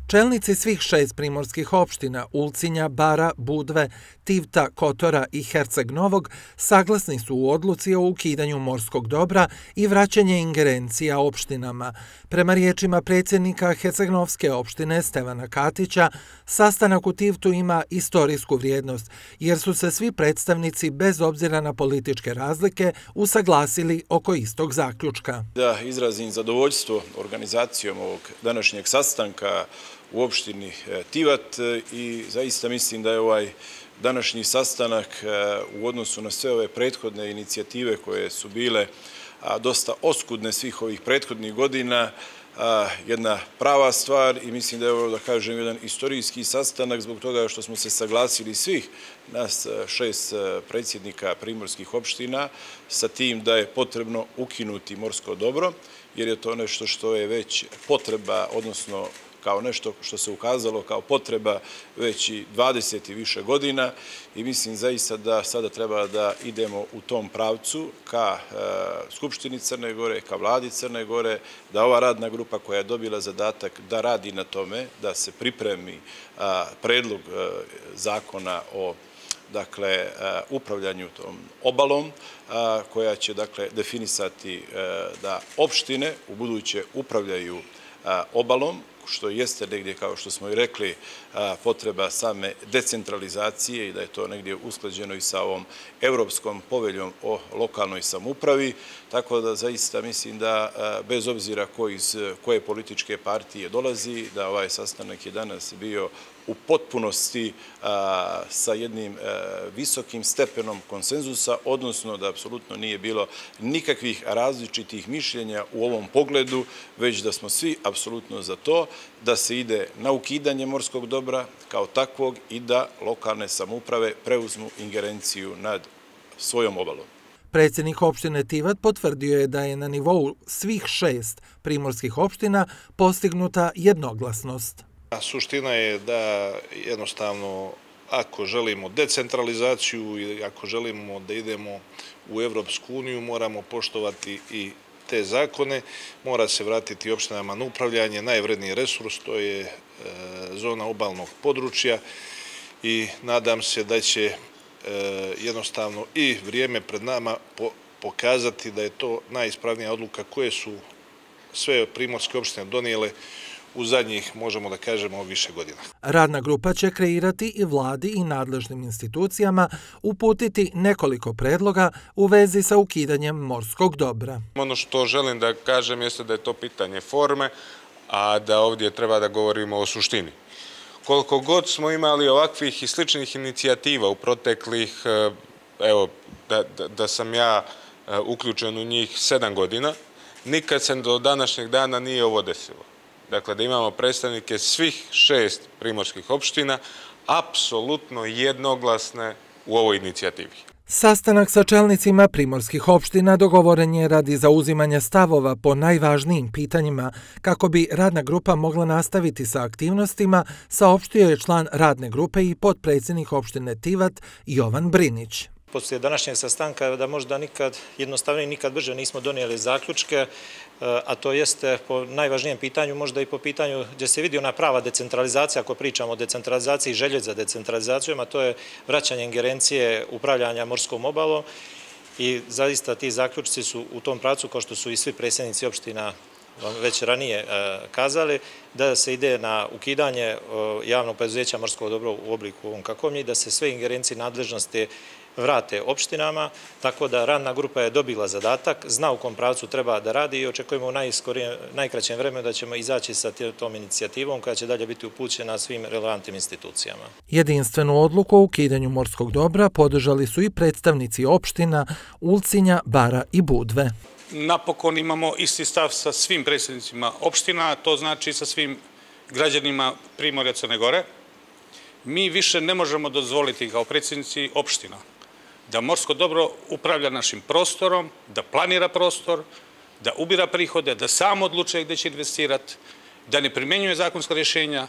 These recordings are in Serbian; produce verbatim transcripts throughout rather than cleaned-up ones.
Čelnici svih šest primorskih opština Ulcinja, Bara, Budve, Tivta, Kotora i Herceg Novog saglasni su u odluci o ukidanju morskog dobra i vraćanje ingerencija opštinama. Prema riječima predsjednika Hercegnovske opštine Stevana Katića, sastanak u Tivtu ima istorijsku vrijednost, jer su se svi predstavnici, bez obzira na političke razlike, usaglasili oko istog zaključka. Da izrazim zadovoljstvo organizacijom ovog današnjeg sastanka u opštini Tivat i zaista mislim da je ovaj današnji sastanak u odnosu na sve ove prethodne inicijative koje su bile dosta oskudne svih ovih prethodnih godina, jedna prava stvar i mislim da je ovo, da kažem, jedan istorijski sastanak zbog toga što smo se saglasili svih nas šest predsjednika primorskih opština sa tim da je potrebno ukinuti morsko dobro, jer je to nešto što je već potreba, odnosno kao nešto što se ukazalo kao potreba već i dvadeset i više godina i mislim zaista da sada treba da idemo u tom pravcu ka Skupštini Crne Gore, ka vladi Crne Gore, da ova radna grupa koja je dobila zadatak da radi na tome, da se pripremi predlog zakona o dakle, upravljanju tom obalom, koja će, dakle, definisati da opštine u buduće upravljaju obalom, što jeste negdje, kao što smo i rekli, potreba same decentralizacije i da je to negdje usklađeno i sa ovom Evropskom poveljom o lokalnoj samoupravi, tako da zaista mislim da bez obzira ko iz koje političke partije dolazi, da ovaj sastanak je danas bio u potpunosti sa jednim visokim stepenom konsenzusa, odnosno da apsolutno nije bilo nikakvih različitih mišljenja u ovom pogledu, već da smo svi apsolutno za to da se ide na ukidanje morskog dobra kao takvog i da lokalne samouprave preuzmu ingerenciju nad svojom obalom. Predsjednik opštine Tivat potvrdio je da je na nivou svih šest primorskih opština postignuta jednoglasnost. Suština je da jednostavno ako želimo decentralizaciju i ako želimo da idemo u Evropsku uniju, moramo poštovati i te zakone, mora se vratiti opštinama na upravljanje, najvredniji resurs, to je zona obalnog područja i nadam se da će jednostavno i vrijeme pred nama pokazati da je to najispravnija odluka koje su sve primorske opštine donijele u zadnjih, možemo da kažemo, više godina. Radna grupa će kreirati i vladi i nadležnim institucijama uputiti nekoliko predloga u vezi sa ukidanjem morskog dobra. Ono što želim da kažem jeste da je to pitanje forme, a da ovdje treba da govorimo o suštini. Koliko god smo imali ovakvih i sličnih inicijativa u proteklih, evo, da, da, da sam ja uključen u njih sedam godina, nikad se do današnjeg dana nije ovo desilo. Dakle, da imamo predstavnike svih šest primorskih opština, apsolutno jednoglasne u ovoj inicijativi. Sastanak sa čelnicima primorskih opština dogovoren je radi zauzimanja stavova po najvažnijim pitanjima, kako bi radna grupa mogla nastaviti sa aktivnostima, saopštio je član radne grupe i potpredsjednik opštine Tivat Jovan Brinić. Poslije današnjeg sastanka da možda nikad jednostavnije, nikad brže nismo donijeli zaključke, a to jeste po najvažnijem pitanju, možda i po pitanju gdje se vidi ona prava decentralizacija, ako pričamo o decentralizaciji i želje za decentralizacijom, a to je vraćanje ingerencije upravljanja morskom obalom i zaista ti zaključci su u tom pravcu, kao što su i svi predsjednici opština već ranije kazali, da se ide na ukidanje javnog preduzeća morskog dobra u obliku ovom kakvom je i da se sve ingerencije nadležnosti vrate opštinama, tako da radna grupa je dobila zadatak, zna u kom pravcu treba da radi i očekujemo u najkraćem vremenu da ćemo izaći sa tom inicijativom koja će dalje biti upućena svim relevantnim institucijama. Jedinstvenu odluku o ukidanju morskog dobra podržali su i predstavnici opština Ulcinja, Bara i Budve. Napokon imamo isti stav sa svim predsjednicima opština, to znači sa svim građanima Primorja Crne Gore. Mi više ne možemo dozvoliti kao predsjednici opština da morsko dobro upravlja našim prostorom, da planira prostor, da ubira prihode, da sam odlučuje gdje će investirati, da ne primjenjuje zakonska rješenja,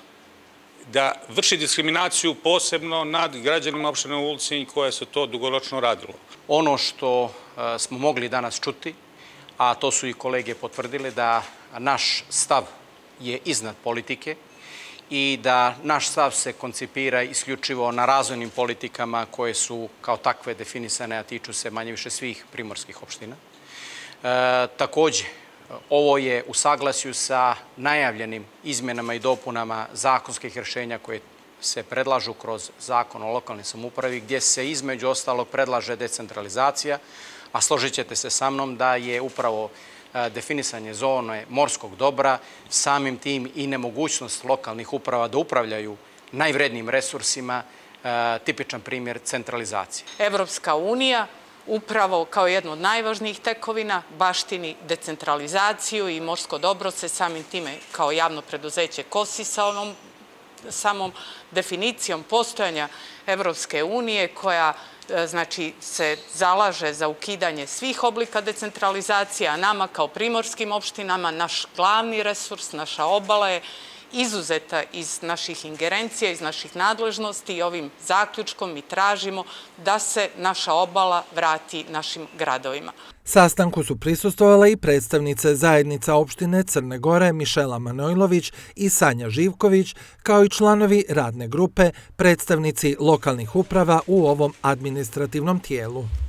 da vrši diskriminaciju posebno nad građanima opštine Ulcinj koje se to dugoročno radilo. Ono što smo mogli danas čuti, a to su i kolege potvrdile, da naš stav je iznad politike i da naš stav se koncipira isključivo na razvojnim politikama koje su kao takve definisane, a tiču se manje više svih primorskih opština. E, takođe, ovo je u saglasju sa najavljenim izmenama i dopunama zakonskih rešenja koje se predlažu kroz Zakon o lokalnoj samoupravi, gdje se između ostalog predlaže decentralizacija, a složit ćete se sa mnom da je upravo definisanje zone morskog dobra, samim tim i nemogućnost lokalnih uprava da upravljaju najvrednijim resursima, tipičan primjer centralizacije. Evropska unija upravo kao jedno od najvažnijih tekovina baštini decentralizaciju i morsko dobro se samim time kao javno preduzeće kosi sa ovom samom definicijom postojanja Evropske unije koja znači se zalaže za ukidanje svih oblika decentralizacije, a nama kao primorskim opštinama naš glavni resurs, naša obala je izuzeta iz naših ingerencija, iz naših nadležnosti i ovim zaključkom mi tražimo da se naša obala vrati našim gradovima. Sastanku su prisustvovale i predstavnice zajednica opštine Crne Gore Mišela Manojlović i Sanja Živković, kao i članovi radne grupe, predstavnici lokalnih uprava u ovom administrativnom tijelu.